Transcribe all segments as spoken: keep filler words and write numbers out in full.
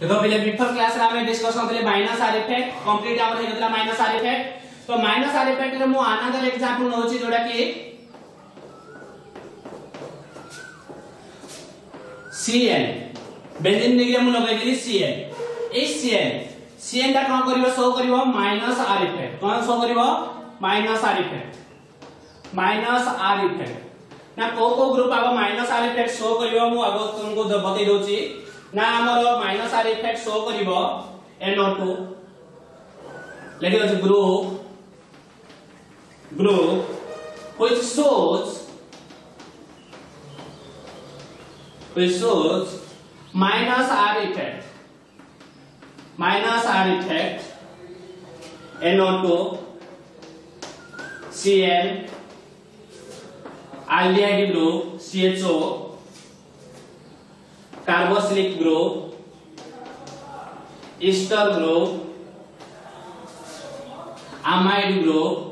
देखो पहले before class रे हमें डिस्कस करथले माइनस आर इफेक्ट कंप्लीट हमर हे गतला माइनस आर इफेक्ट तो माइनस आर इफेक्ट रे मु अनदर एग्जांपल नोची जोडा कि Cn बेंजीन निगले मु लगाई देली Cn ए Cn Cn दा कोन करिवो शो करिवो माइनस आर इफेक्ट कोन शो करिवो minus R effect minus R effect ना को को ग्रुप आबो माइनस आर इफेक्ट शो करिवो मु आगो तुमको बतै दोची ना हमरो माइनस आर इफेक्ट शो करिवो N O two let us group group which shows which shows minus R effect minus R effect N O two C N aldehyde group C H O carboxylic group ester group amide group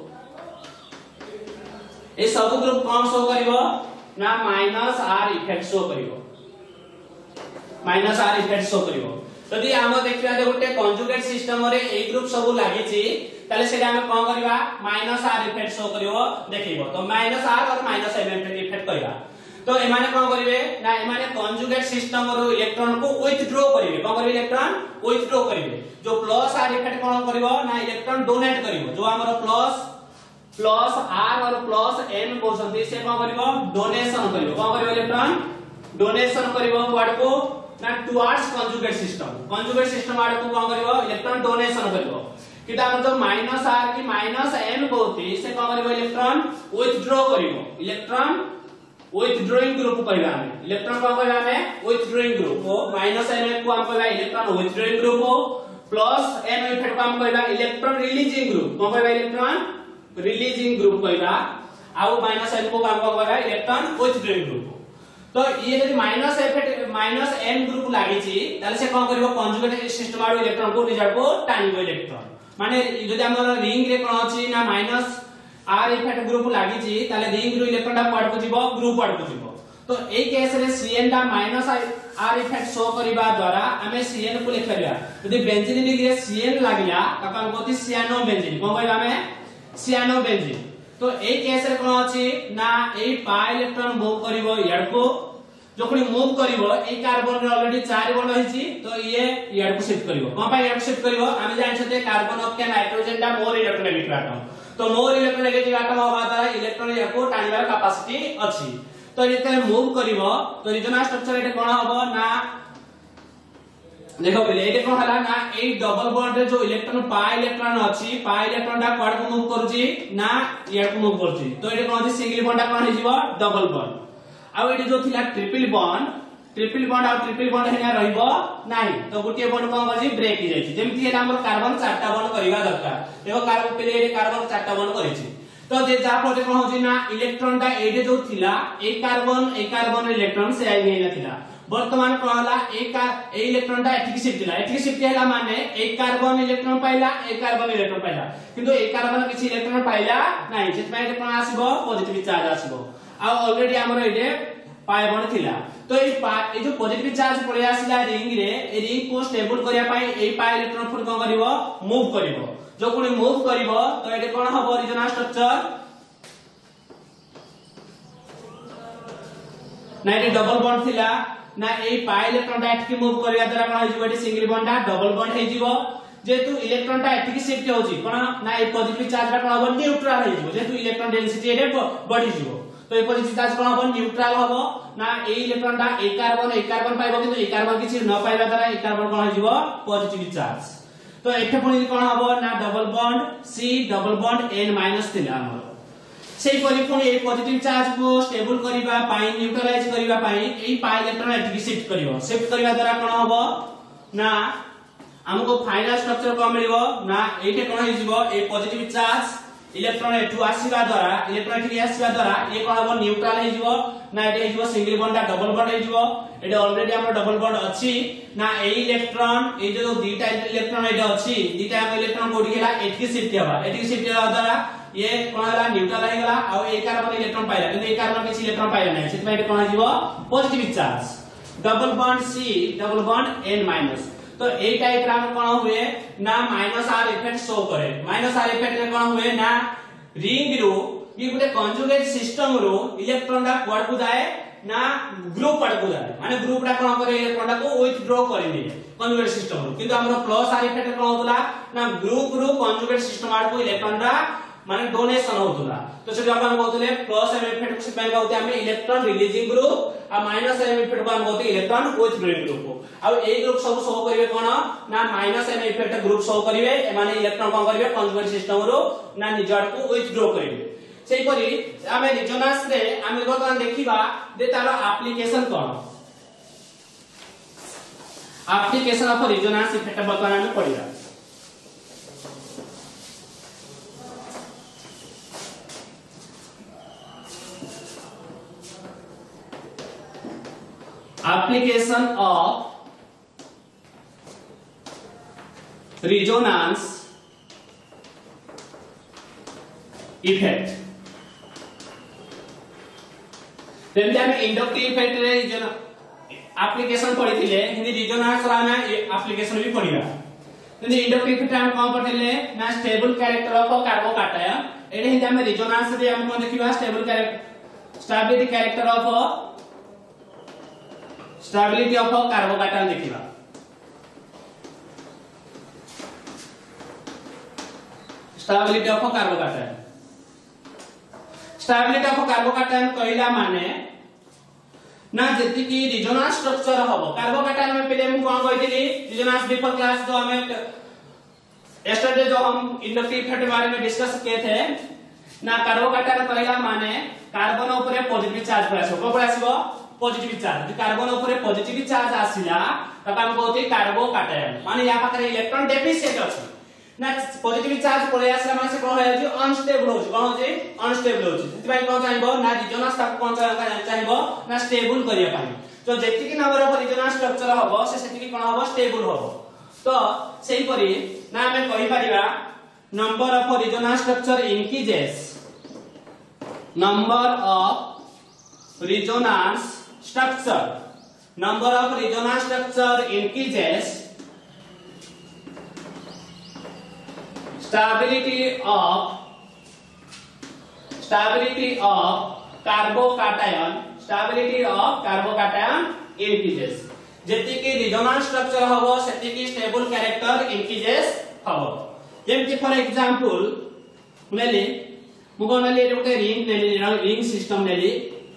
ए सब group कौन show करिवो ना minus R effect show करिवो minus R effect show करिवो यदि हम देखिबा जे गोटे कंजुगेट सिस्टम रे ए ग्रुप सब लागि छि ताले सेटा हम कोन करिवा माइनस आर इफेक्ट शो करिवो देखिबो तो माइनस आर और माइनस एम इफेक्ट करिवा तो एमाने कोन करिवे ना एमाने कंजुगेट सिस्टम रो इलेक्ट्रॉन को विथड्रॉ करिवे कोन करिवे इलेक्ट्रॉन विथड्रॉ करिवे जो प्लस आर इफेक्ट कोन करिवो ना इलेक्ट्रॉन डोनेट करिवो जो हमरो प्लस प्लस आर और प्लस एन बोलछंती से कोन करिवो डोनेशन करिवो कोन करिवो इलेक्ट्रॉन डोनेशन करिवो वाड को ना towards conjugate system conjugate system वाड को कोन करिवो इलेक्ट्रॉन डोनेशन करिवो किटा हम जो माइनस आर की माइनस एन बोलती से कोन करिवो इलेक्ट्रॉन विथड्रॉ करिवो इलेक्ट्रॉन विथड्रॉइंग ग्रुप कहबा हम इलेक्ट्रॉन कोन कहबा हम विथड्रॉइंग ग्रुप को माइनस एन को हम कहबा इलेक्ट्रॉन विथड्रॉइंग ग्रुप हो प्लस एन इफेक्ट को हम कहबा इलेक्ट्रॉन रिलीजिंग ग्रुप कोन कहबा इलेक्ट्रॉन रिलीजिंग ग्रुप कहबा आउ माइनस एन को काम कहबा इलेक्ट्रॉन विथड्रॉइंग ग्रुप तो ये यदि minus effect minus N group लागि छि ताले से कोन करबो कंजुगेट सिस्टम आरो इलेक्ट्रॉन को रिजल्ट को टानिबो इलेक्ट्रॉन माने यदि हमर रिंग रे कोन अछि ना माइनस आर इफेक्ट ग्रुप लागि छि ताले रिंग रो इलेक्ट्रॉन दा पार्ट को जिवो ग्रुप पार्ट को जिवो तो ए केस रे Cn दा माइनस आर इफेक्ट शो करबा द्वारा हमें Cn को लिखलिया यदि बेंजीन डिग्री Cn लागिला त कोन कोति सियानो बेंजीन कोन कहबा हमें सियानो बेंजीन तो ए केस रे कोन अछि ना ए पाई इलेक्ट्रॉन मूव करिवो याड को जोखनी मूव करिवो ए कार्बन रे ऑलरेडी चार बॉन्ड होइछि तो ये याड को शिफ्ट करिवो कोन पाई याड को शिफ्ट करिवो हम जानि छते कार्बन ऑफ के नाइट्रोजन दा मोर इलेक्ट्रोनेगेटिव एटम तो मोर इलेक्ट्रोनेगेटिव एटम होबा द्वारा इलेक्ट्रॉन याको टानिबार कैपेसिटी अछि तो जेते मूव करिवो तो रेजोनेंस स्ट्रक्चर एटे कोन होबो ना देखो पहले एटे कोन हला ना ए डबल बॉन्ड रे जो इलेक्ट्रॉन पाई इलेक्ट्रॉन अछि पाई इलेक्ट्रॉन दा क्वाड को मूव करूची ना याड को मूव करूची तो एटे कोन अछि सिंगल बॉन्ड दा कोन हे जीवो डबल बॉन्ड आ एटे जो थिला ट्रिपल बॉन्ड ट्रिपल बॉन्ड आ ट्रिपल बॉन्ड हेना रहइबो नाही तो गुटिए बॉन्ड कोन करछि ब्रेक हो जायछि जेमति एटा हमर कार्बन चारटा बॉन्ड करबा दरकार देखो कार्बन पहले एटे कार्बन चारटा बॉन्ड करिछि तो जे जा फले कोन होछि ना इलेक्ट्रॉन दा एटे जो थिला ए कार्बन ए कार्बन इलेक्ट्रॉन से आई नै थिला वर्तमान कहला एक ए इलेक्ट्रॉन दा एठी शिफ्ट दिला एठी शिफ्ट हैला माने एक कार्बन इलेक्ट्रॉन पाइला एक कार्बन इलेक्ट्रॉन पाइला किंतु एक कार्बन किछि इलेक्ट्रॉन पाइला नाही जेत माने कोन आसीबो पॉजिटिव चार्ज आसीबो आ ऑलरेडी हमर एटे पाई बॉन्ड थिला तो ए ए जो पॉजिटिव चार्ज पळे आसीला रिंग रे ए रिंग को स्टेबल करिया पई ए पाई इलेक्ट्रॉन फुल कोन करिवो मूव करिवो जो कोनी मूव करिवो तो एटे कोन हबो रेजोनेंस स्ट्रक्चर ना एटे डबल बॉन्ड थिला ना ए पाई इलेक्ट्रॉन दा एठी मूव करिया द्वारा कोन होइजो एठी सिंगल बॉन्ड दा डबल बॉन्ड हेजिवो जेतु इलेक्ट्रॉन दा एठी शिफ्ट होउची कोन ना ए पॉजिटिव चार्ज दा कोन होबो न्यूट्रल हेजिवो जेतु इलेक्ट्रॉन डेंसिटी एटे बढ़ी जिवो तो ए पॉजिटिव चार्ज कोन होबो न्यूट्रल होबो ना ए इलेक्ट्रॉन दा ए कार्बन ए कार्बन पाइबो किंतु ए कार्बन किछि न पाइबा द्वारा ए कार्बन कोन होइजो पॉजिटिव चार्ज तो एठे पुनी कोन होबो ना double bond C double bond N minus थिला हमर सेही परि पुनी ए पॉजिटिव चार्ज को स्टेबल करिबा पाई न्यूट्रलाइज करिबा पाई ए पाई इलेक्ट्रॉन एठी शिफ्ट करिवो शिफ्ट करिबा द्वारा कोन होबो ना हमको फाइनल स्ट्रक्चर को मिलिबो ना एठे कोन हिजिबो ए पॉजिटिव चार्ज इलेक्ट्रॉन एठु आसीबा द्वारा इलेक्ट्रॉन एठी आसीबा द्वारा ए कोन होबो न्यूट्रल हिजिबो ना एठे हिजिबो सिंगल बॉन्ड दा डबल बॉन्ड हिजिबो एठे ऑलरेडी हमर डबल बॉन्ड अछि ना ए इलेक्ट्रॉन ए जो दुटा इलेक्ट्रॉन एठे अछि दुटा इलेक्ट्रॉन कोडी गेला एठी शिफ्ट हेबा एठी शिफ्ट हेबा द्वारा ये कोन हला न्यूट्रल हे गला आ ए कार्बन इलेक्ट्रॉन पाइला किंतु ए कार्बन किछि इलेक्ट्रॉन पाइला नै सेत माइटे कोन हिजिबो positive charge double bond C double bond N minus तो ए टाइप रा कोन हुए ना माइनस आर इफेक्ट शो करे माइनस आर इफेक्ट रे कोन हुए ना रिंग रो ये गुटे कंजुगेट सिस्टम रो इलेक्ट्रॉन दा क्वाड को जाए ना ग्रुप पड़ को जाए माने ग्रुप रा कोन करे इलेक्ट्रॉन को विथड्रॉ करि नि कंजुगेट सिस्टम रो किंतु हमरो प्लस आर इफेक्ट कोन होतला ना ग्रुप रो कंजुगेट सिस्टम आड़ को इलेक्ट्रॉन रा माने डोनेशन होतला तो से अपन कहतले प्लस एम इफेक्ट से पहले कहते हम इलेक्ट्रॉन रिलीजिंग ग्रुप आ माइनस एम इफेक्ट को हम कहते इलेक्ट्रॉन विथड्रॉइंग ग्रुप आ ए ग्रुप सब शो करिवे कोन ना minus M effect group show करिवे माने इलेक्ट्रॉन कोन करिवे कंजुगेट सिस्टम रो ना निजड़ को विथड्रॉ करिवे सेही परि आमे रिजोनेंस रे आमे बर्तमान देखिबा जे तार एप्लीकेशन कोन एप्लीकेशन ऑफ रिजोनेंस इफेक्ट बर्तमान आमे पढिबा application of resonance effect जेमते हम इंडक्टिव इफेक्ट रे एप्लीकेशन पढिथिले हिंदी रिजोनेंस रा ना एप्लीकेशन भी पढिबा हिंदी इंडक्टिव इफेक्ट हम कोन पढिले ना स्टेबल कैरेक्टर ऑफ कार्बोकैटायन एडे हिंदी हम रिजोनेंस रे हम कोन देखिबा stable character stability character of stability of carbocation देखिबा stability of carbocation stability of carbocation कहला माने ना जति की रिजोनेंस स्ट्रक्चर हबो कार्बोकैटायन में पहले हम कोन कहितली रिजोनेंस बिफोर क्लास जो हमें यस्टरडे जो हम इंडक्टिव इफेक्ट के बारे में डिस्कस किए थे ना कार्बोकैटायन कहला माने कार्बन ऊपर पॉजिटिव चार्ज पड़ासो को पड़ासो पॉजिटिव चार्ज कार्बन ऊपर पॉजिटिव चार्ज आसिला तब हम कहते कार्बोकैटायन माने या पाखरे इलेक्ट्रॉन डेफिशिएंट अछि ना पॉजिटिव चार्ज पळे आसिला माने से कोन होय जे अनस्टेबल होय कोन होय अनस्टेबल होय सेति भाई कोन चाहबो ना रिजोनेंस तक कोन चाहबो ना स्टेबल करिया पानी तो जेति की नंबर ऑफ रिजोनेंस स्ट्रक्चर हबो से सेति की कोन हबो स्टेबल हबो तो सेही परि ना हमें कहि परिबा number of resonance structure increases number of resonance structure number of resonance structure increases stability of stability of carbocation stability of carbocation increases जेति की resonance structure हबो सेति की stable character increases हबो जेमति फॉर एग्जांपल नेली मुगोनली एटे रिंग नेली रिंग सिस्टम नेली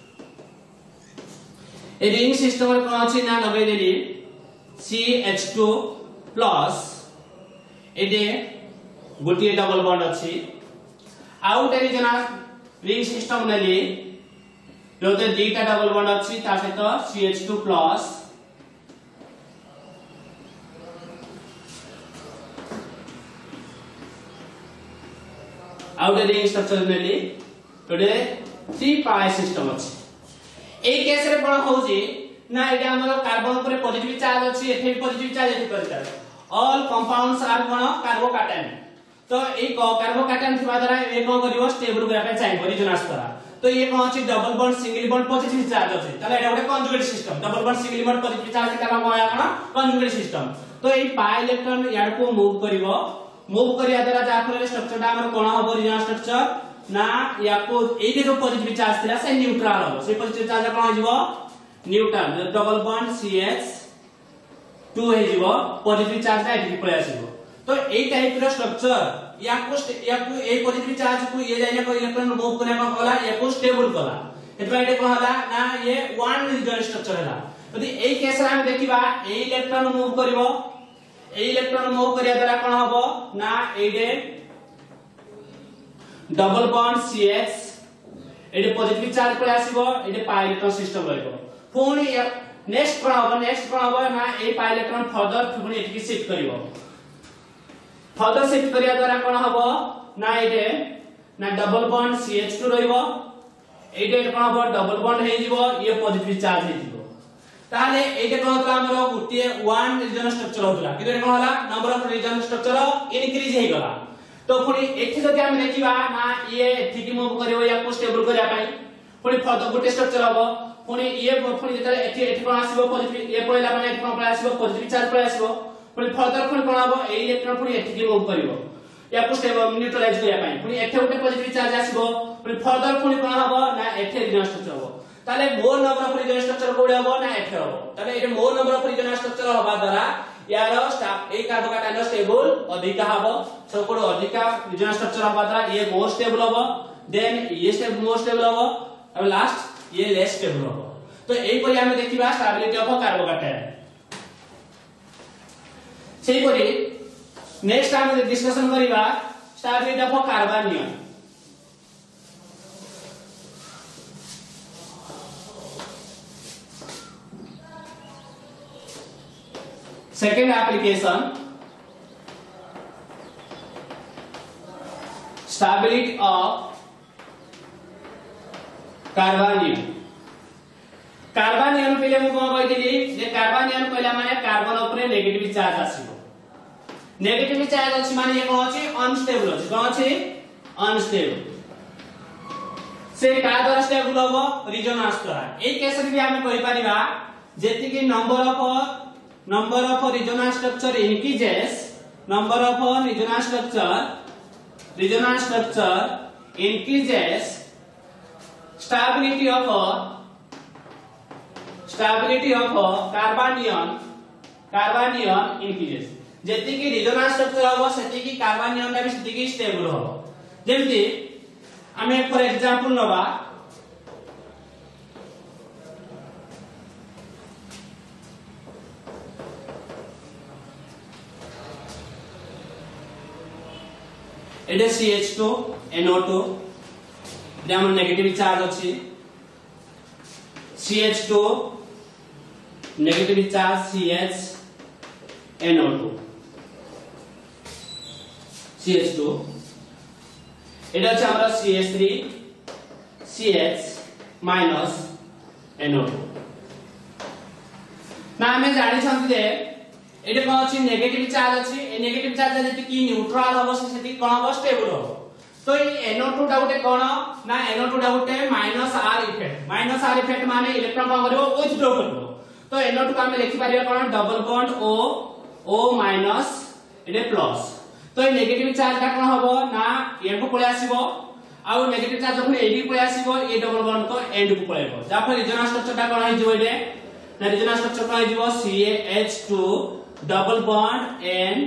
ए रिंग सिस्टम रे कोन अछि ना लगे देली सी एच टू प्लस एडे गोटी डबल बॉन्ड अछि आउट एरी जना रिंग सिस्टम नेली जोते दीटा डबल बॉन्ड अछि ता सहित सी एच टू प्लस आउट एरी स्ट्रक्चर नेली तोडे थ्री पाई सिस्टम अछि ए केस रे कोन होउची ना एटा हमर कार्बन ऊपर पॉजिटिव चार्ज अछि एथे पॉजिटिव चार्ज एथे पर चार्ज ऑल कंपाउंड्स आर कोन कार्बोकैटायन तो ए कार्बोकैटायन थिबा द्वारा ए कोन करिवो स्टेबल करा पे चाहिए रिजोनेंस करा तो ये कोन अछि double bond single bond positive charge अछि तले एटा गोटे conjugate system double bond single bond positive charge करा होया कोन कंजुगेट सिस्टम तो ए पाई इलेक्ट्रॉन याड को मूव करिवो मूव करिया द्वारा जा फल स्ट्रक्चर दा हमर कोन हबो रिजोनेंस स्ट्रक्चर ना याको एटे जो पॉजिटिव चार्ज थिला से न्यूट्रल हो से पॉजिटिव चार्ज कोन हो जिवो neutral double bond C H two हे जिवो पॉजिटिव चार्ज एठी पळे आसीबो तो ए टाइप रो स्ट्रक्चर याको याको ए पॉजिटिव चार्ज को ये जाइना को इलेक्ट्रॉन मूव करे कोन होला याको स्टेबल कला एतबा एटे कोन होला ना ये वन रिजोनेंस स्ट्रक्चर हला यदि ए केस रे हम देखिबा ए इलेक्ट्रॉन मूव करबो ए इलेक्ट्रॉन मूव करिया द्वारा कोन हबो ना एडे डबल बॉन्ड सी एच एडे पॉजिटिव चार्ज पर आसीबो एडे पाई इलेक्ट्रॉन सिस्टम रहइबो पुनी नेक्स्ट कोन हबो नेक्स्ट कोन हबो ना ए पाई इलेक्ट्रॉन फर्दर पुनी एठी शिफ्ट करिवो फर्दर शिफ्ट करिया द्वारा कोन हबो ना एडे ना double bond C H two रहइबो एडे कोन हबो डबल बॉन्ड हे जिवो ये पॉजिटिव चार्ज हे जिवो ताले एडे कोन होतला हमरो गुटिए वन रिजोनेंस स्ट्रक्चर होतला किदे कोन होला number of resonance structure increase हे गला तो पुनी एठी जदि हम देखिबा ना ये एठी की मूव करिवो या को स्टेबल करिया पाई पुनी फर्दर गुटे स्ट्रक्चर हबो पुनी ये पुनी जेता एठी एठी कोन आसीबो पॉजिटिव ये पळेला माने एठी कोन पळे आसीबो पॉजिटिव चार्ज पळे आसीबो पुनी फर्दर पुनी कोन हबो ए इलेक्ट्रॉन पुनी एठी मूव करिवो या को स्टेबल न्यूट्रलाइज करिया पई पुनी एठे उठे पॉजिटिव चार्ज आसीबो पुनी फर्दर पुनी कोन हबो ना एठे रिजोनेंस स्ट्रक्चर हबो ताले more number of resonance structure कोडे हबो ना एठे हबो ताले एठे more number of resonance structure हबा द्वारा यार स्टाफ ए कार्बोकाटायन स्टेबल अधिका हबो सब कोड अधिका रिजोनेंस स्ट्रक्चर हबा द्वारा ये मोर स्टेबल हबो देन ये स्टेबल मोर स्टेबल हबो और लास्ट ये लेस स्टेबल हबो तो एई परि हम देखिबा स्टेबिलिटी ऑफ कार्बोकाटायन सेही परि नेक्स्ट हम डिस्कशन करिबा stability of carbanion second application stability of carbanion carbanion पहिले मु कोन कहितली जे कार्बनियन पहिला माने कार्बन ऊपर नेगेटिव चार्ज आसीबो नेगेटिव चार्ज अछि माने ये कोन अछि अनस्टेबल अछि कोन अछि अनस्टेबल से का द्वारा स्टेबल होबो रिजोनेंस द्वारा ए केस रे भी हम कहि परिबा जेति कि number of number of resonance structure increases number of resonance structure resonance structure increases stability of stability of carbanion carbanion increases जेति कि resonance structure होबो सेति कि carbanion भी सेति कि stable होबो जेमति हमें फॉर एग्जांपल नबा एडे C H two N O two एडे हमर नेगेटिव चार्ज अछि C H two negative charge C H N O two C H two एडे अछि हमरा C H three C H minus N O two ना हमें जानि छथि जे एटे कोन अछि नेगेटिव चार्ज अछि ए नेगेटिव चार्ज जति कि न्यूट्रल होबो से सेति कोन होबो स्टेबल होबो तो ई एन ओ टू डाउटे कोन ना एन ओ टू डाउटे minus R effect minus R effect माने इलेक्ट्रॉन कोन करबो विथड्रॉ करबो तो एन ओ टू का हम लिखि पारिबा कोन double bond O O minus एटे प्लस तो ई नेगेटिव चार्ज का कोन होबो ना एन को पळे आसीबो आ नेगेटिव चार्ज जखन एडी पळे आसीबो ए डबल बॉन्ड को एंड को पळेबो जा फल रिजोनेंस स्ट्रक्चर का कोन हिजो एटे ना रिजोनेंस स्ट्रक्चर कोन हिजो C H two double bond N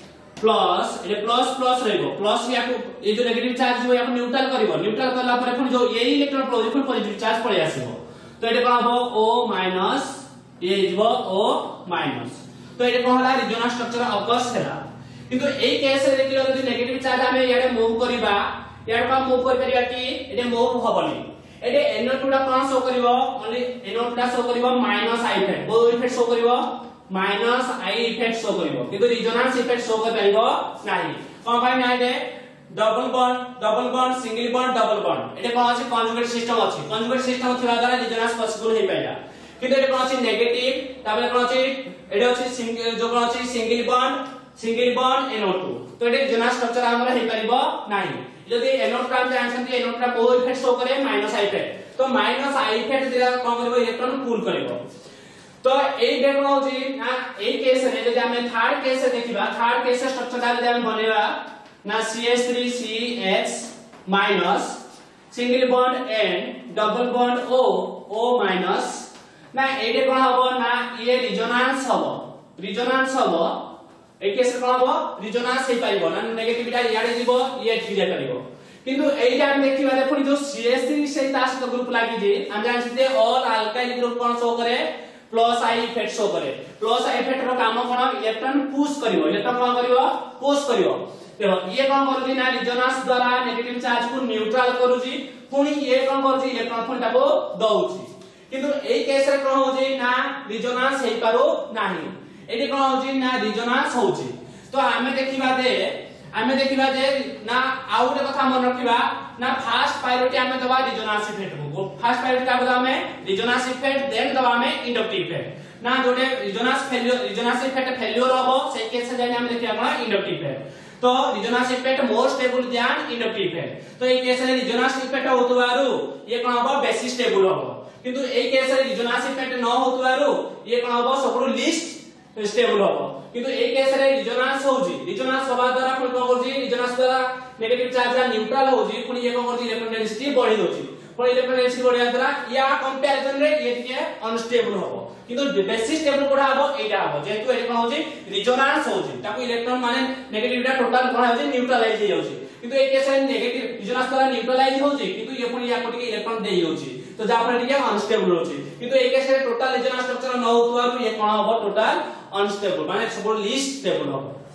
plus ए प्लस प्लस रहइबो प्लस या को ए जो नेगेटिव चार्ज जो या को न्यूट्रल करबो न्यूट्रल करला पर पुनी जो ए इलेक्ट्रॉन पॉजिटिव पॉजिटिव चार्ज पळे आसीबो तो एटे कोन हबो ओ माइनस ए हिजबो ओ माइनस तो एटे कोन होला रिजोनेंस स्ट्रक्चर अकस हैला किंतु ए केस रे देखिलो जदि नेगेटिव चार्ज हमें याडे मूव करबा याडे का मूव कर परिया कि एटे मूव हबनी एटे एन ओ टू दा कोन शो करबो ओनली एन ओ टू दा शो करबो माइनस आई इफेक्ट बो इफेक्ट शो करबो माइनस आई इफेक्ट शो करिवो किंतु रिजोनेंस इफेक्ट शो कर पाइबो नाही कोन पाइ नाही दे double bond double bond single bond double bond एटे कोन अछि कन्जुगेट सिस्टम अछि कन्जुगेट सिस्टम थिबा द्वारा रिजोनेंस पॉसिबल हे पाइला किंतु एटे कोन अछि नेगेटिव ताबे कोन अछि एटे अछि सिंगल जो कोन अछि single bond single bond N O two तो एटे रिजोनेंस स्ट्रक्चर हमरा हे परिबो नाही जदि एन ओ टू हम जानछन्ती एन ओ टू को इफेक्ट शो करे माइनस आई इफेक्ट तो माइनस आई इफेक्ट दिला कोन करबो इलेक्ट्रॉन पुल करबो तो ए टेक्नोलॉजी ना ए केस रे जदि हम थर्ड केस देखिबा थर्ड केस स्ट्रक्चर दा जदि हम बनेबा ना C H three C H minus single bond N double bond O O minus ना एटे कोन हबो ना ये रिजोनेंस हबो रिजोनेंस हबो ए केस कोन हबो रिजोनेंस हे पाइबो ना नेगेटिविटी याडे जीवो ये क्रिया करिवो किंतु एटा हम देखिबा जे पुनी जो सी एच थ्री से तास ग्रुप लागि जे हम जानछि जे ऑल अल्काइल ग्रुप कोन शो करे प्लस आई इफेक्ट शो करे प्लस आई इफेक्ट रो काम कोन इलेक्ट्रॉन पुश करिवो इलेक्ट्रॉन कोन करिवो पुश करिवो देखो ये कोन करूची ना रिजोनेंस द्वारा नेगेटिव चार्ज को न्यूट्रल करूची पुनी ये कोन करूची इलेक्ट्रॉन पुनी ताको दउची किंतु ए केस रे कोन होची ना रिजोनेंस हे पारो नाही एटी कोन होची ना रिजोनेंस होची तो हमें देखिबा दे हमें देखिबा जे ना आउटे कथा मन रखिबा ना फर्स्ट प्रायोरिटी हमें दबा रिजोनेंस इफेक्ट को फर्स्ट प्रायोरिटी का दबा हमें रिजोनेंस इफेक्ट देन दबा हमें इंडक्टिव इफेक्ट ना जोटे resonance failure resonance effect failure होबो से केस से जाने हमें देखिबा कोन इंडक्टिव इफेक्ट तो resonance effect more stable than inductive effect तो ए केस रे रिजोनेंस इफेक्ट होतबारु ये कोन होबो बेसी स्टेबल होबो किंतु ए केस रे रिजोनेंस इफेक्ट न होतबारु ये कोन होबो सबरो लिस्ट स्टेबल हो किंतु ए केस रे रिजोनेंस होजी रिजोनेंस होबा द्वारा पुणी कोन करजी रिजोनेंस द्वारा नेगेटिव चार्ज आ न्यूट्रल होजी पुणी ये कोन करजी इलेक्ट्रॉन डेंसिटी बढ़ी दोची पुणी इलेक्ट्रॉन डेंसिटी बढ़िया द्वारा या कंपैरिजन रे ये टिके अनस्टेबल हो किंतु बेसी स्टेबल कोडा हबो एटा हबो जेतु ए कोन होजी रिजोनेंस होजी ताकू इलेक्ट्रॉन माने नेगेटिविटी टोटल कोन होजी न्यूट्रलाइज हो जाउची किंतु ए केस रे नेगेटिव रिजोनेंस द्वारा न्यूट्रलाइज होजी किंतु ये पुणी या को टिके इलेक्ट्रॉन देई होची तो जा पर टिके अनस्टेबल होची किंतु ए केस रे टोटल रिजोनेंस स्ट्रक्चर न होतुवा ये कोन हबो टोटल अनस्टेबल माने सब लीस्ट स्टेबल हबो।